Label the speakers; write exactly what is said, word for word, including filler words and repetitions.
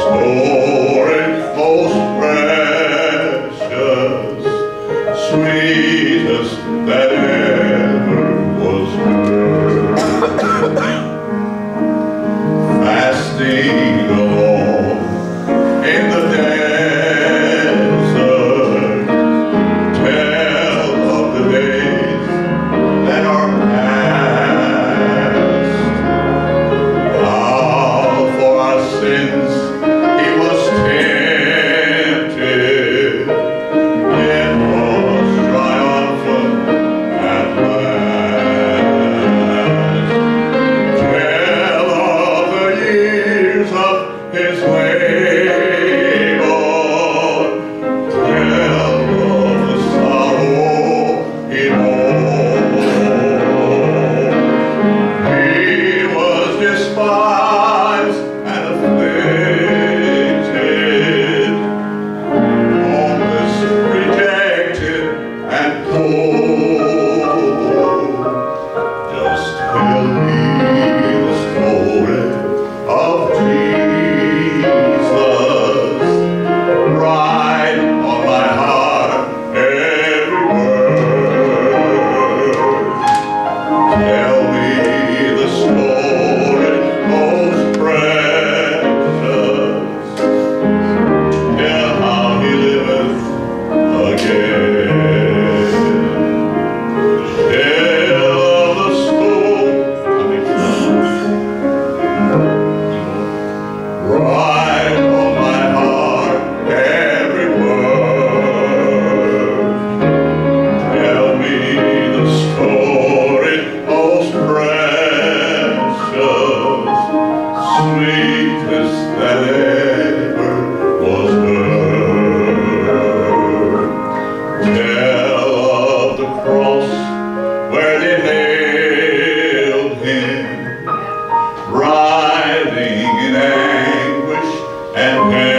Speaker 1: story most precious, sweetest that ever was heard. Fasting alone in the desert, tell of the days that are past. How for our sins he was tempted, yet was triumphant at last. Tell of the years of his labor, tell of the sorrow he bore. He was despised and afflicted, homeless, rejected, and poor. Just tell me the story of Jesus, write on my heart every word. Tell me the story most precious, tell how he liveth again. Tell of the story, write on my heart every word. Tell me the story most precious, sweetest that ever was heard. Tell of the cross where they nailed him, writhing in anguish and pain.